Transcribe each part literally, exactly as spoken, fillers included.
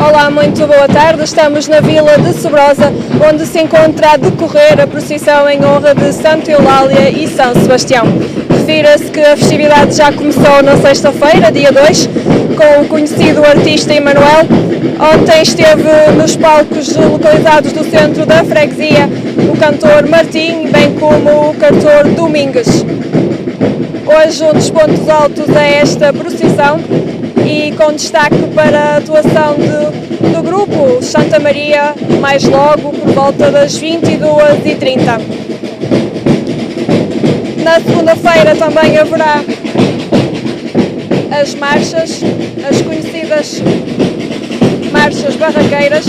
Olá, muito boa tarde. Estamos na Vila de Sobrosa, onde se encontra a decorrer a procissão em honra de Santa Eulália e São Sebastião. Refira-se que a festividade já começou na sexta-feira, dia dois, com o conhecido artista Emanuel. Ontem esteve nos palcos localizados do centro da freguesia o cantor Martim, bem como o cantor Domingues. Hoje um dos pontos altos é esta procissão, e com destaque para a atuação de, do grupo Santa Maria, mais logo por volta das vinte e duas e trinta. Na segunda-feira também haverá as marchas, as conhecidas marchas barraqueiras.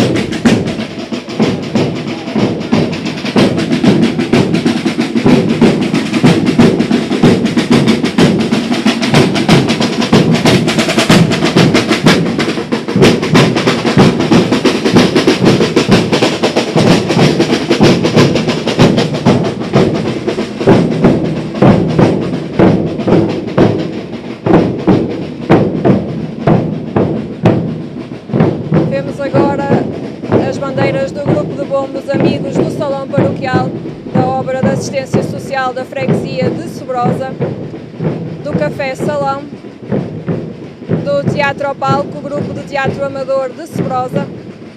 Vemos agora as bandeiras do grupo de bombos amigos do Salão Paroquial, da obra de assistência social da freguesia de Sobrosa, do Café Salão, do Teatro ao Palco, grupo de teatro amador de Sobrosa,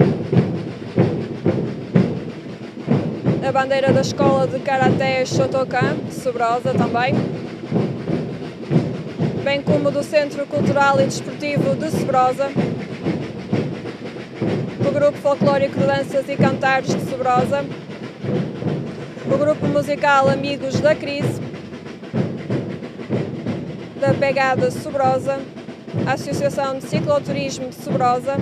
a bandeira da Escola de Karaté Shotokan de Sobrosa também, bem como do Centro Cultural e Desportivo de Sobrosa, o Grupo Folclórico de Danças e Cantares de Sobrosa, o Grupo Musical Amigos da Crise, da Pegada Sobrosa, a Associação de Cicloturismo de Sobrosa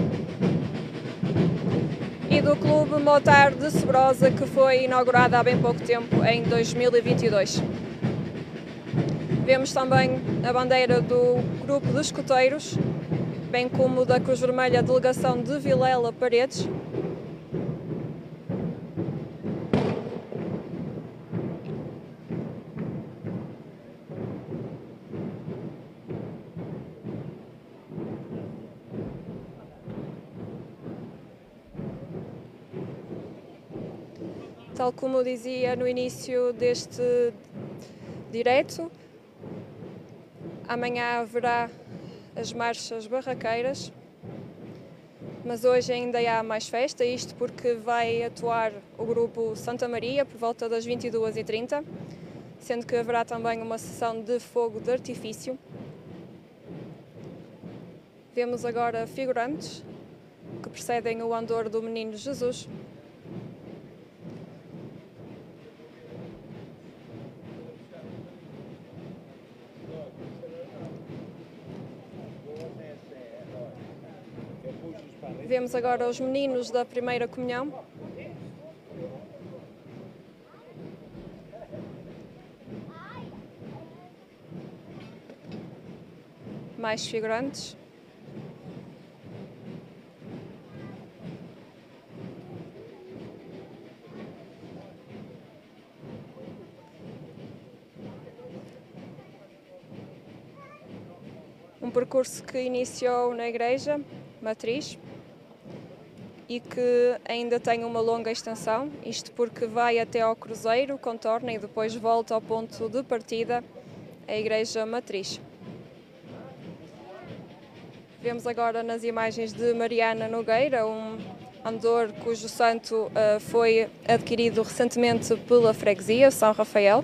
e do Clube Motar de Sobrosa, que foi inaugurado há bem pouco tempo, em dois mil e vinte e dois. Vemos também a bandeira do Grupo de Escoteiros, bem como da Cruz Vermelha Delegação de Vilela Paredes. Tal como dizia no início deste direto, amanhã haverá as marchas barraqueiras, mas hoje ainda há mais festa, isto porque vai atuar o grupo Santa Maria por volta das vinte e duas e trinta, sendo que haverá também uma sessão de fogo de artifício. Vemos agora figurantes que precedem o andor do Menino Jesus. Vemos agora os meninos da primeira comunhão. Mais figurantes. Um percurso que iniciou na Igreja Matriz e que ainda tem uma longa extensão, isto porque vai até ao Cruzeiro, contorna e depois volta ao ponto de partida, a Igreja Matriz. Vemos agora nas imagens de Mariana Nogueira, um andor cujo santo uh, foi adquirido recentemente pela freguesia, São Rafael.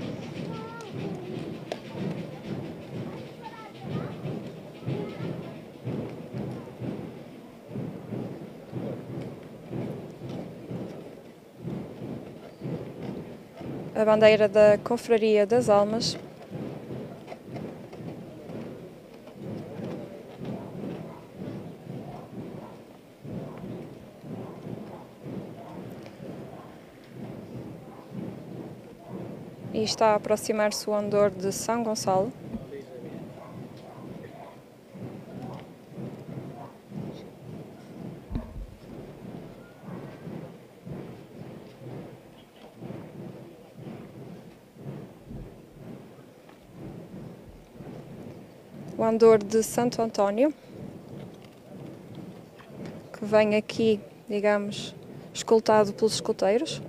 A bandeira da Confraria das Almas. E está a aproximar-se o andor de São Gonçalo. O andor de Santo António, que vem aqui, digamos, escoltado pelos escoteiros.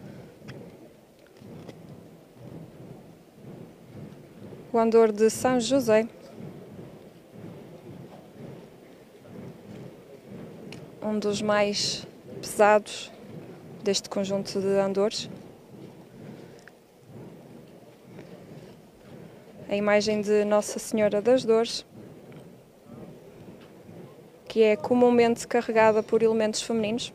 O andor de São José, um dos mais pesados deste conjunto de andores. A imagem de Nossa Senhora das Dores, que é comumente carregada por elementos femininos.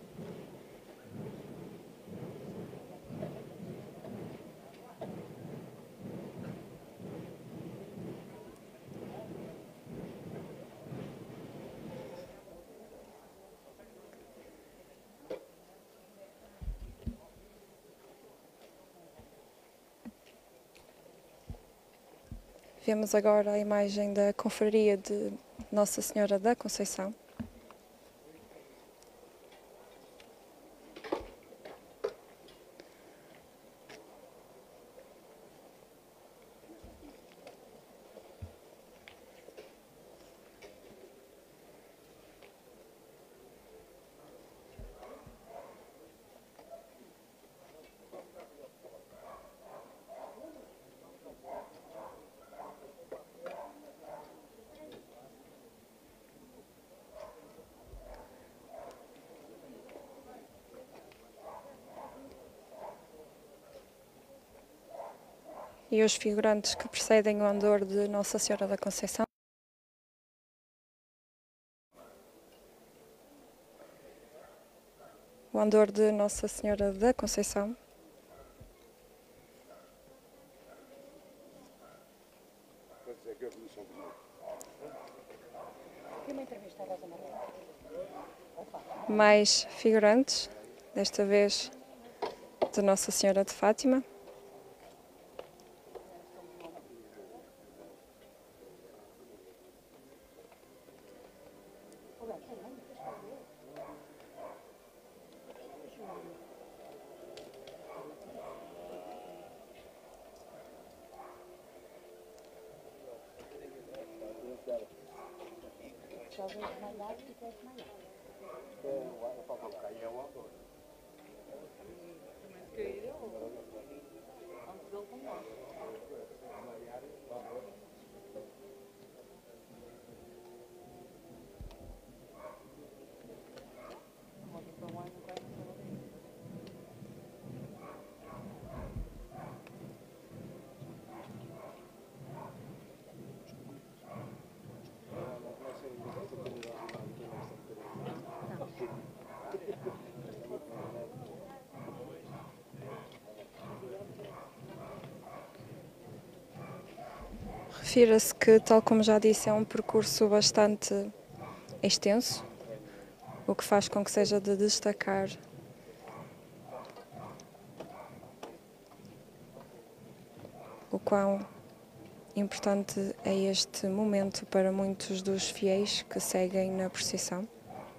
Vemos agora a imagem da confraria de Nossa Senhora da Conceição. E os figurantes que precedem o andor de Nossa Senhora da Conceição. O andor de Nossa Senhora da Conceição. Mais figurantes, desta vez de Nossa Senhora de Fátima. Refira-se que, tal como já disse, é um percurso bastante extenso, o que faz com que seja de destacar o quão importante é este momento para muitos dos fiéis que seguem na procissão.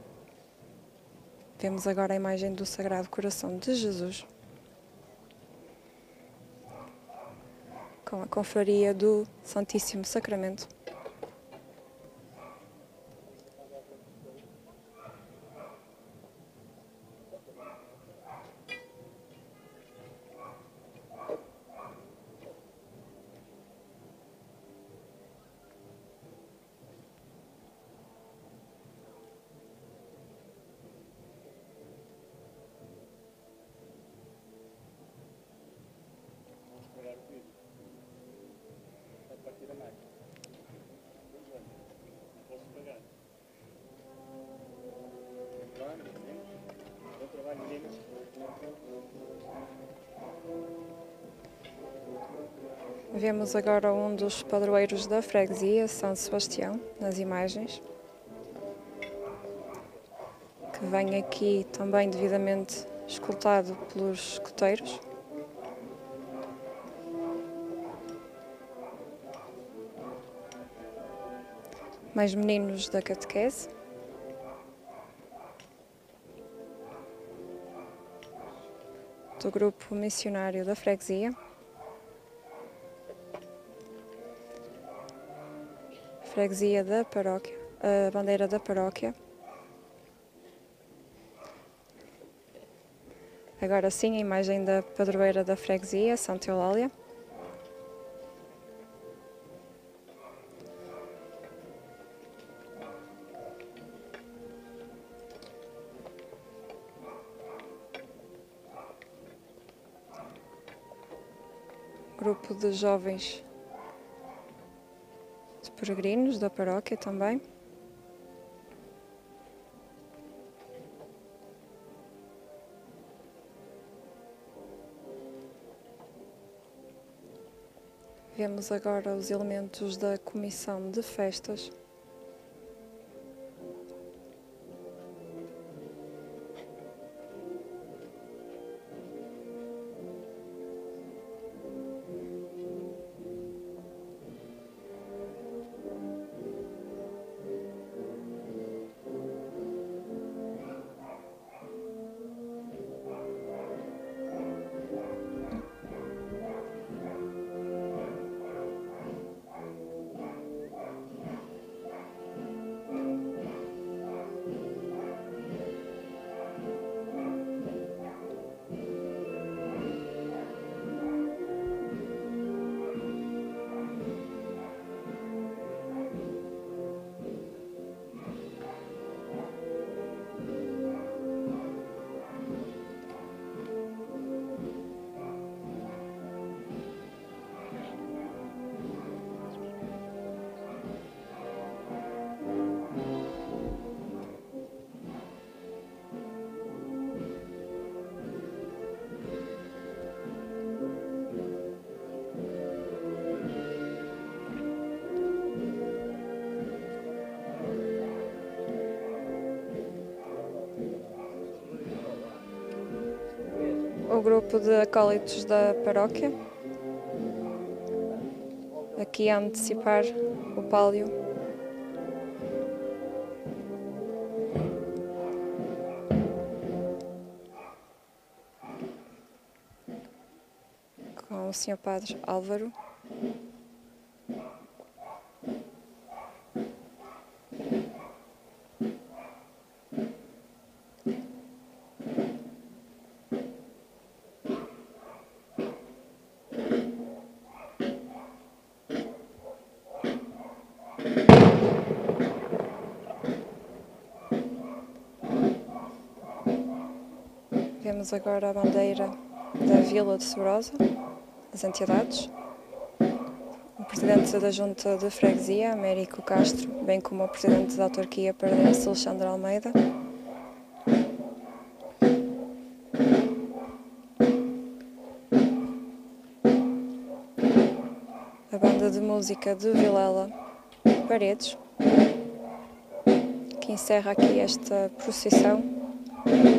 Vemos agora a imagem do Sagrado Coração de Jesus, com a confraria do Santíssimo Sacramento. Vemos agora um dos padroeiros da freguesia, São Sebastião, nas imagens, que vem aqui também devidamente escoltado pelos escoteiros. Mais meninos da catequese. Do grupo missionário da freguesia. Freguesia da paróquia, a bandeira da paróquia. Agora sim, a imagem da padroeira da freguesia, Santa Eulália. Grupo de jovens de peregrinos da paróquia também. Vemos agora os elementos da comissão de festas. O grupo de acólitos da paróquia, aqui a antecipar o pálio. Com o senhor Padre Álvaro. Vemos agora a bandeira da Vila de Sobrosa, das entidades, o presidente da Junta de Freguesia, Américo Castro, bem como o presidente da autarquia Pardense, Alexandre Almeida. A banda de música de Vilela Paredes, que encerra aqui esta procissão.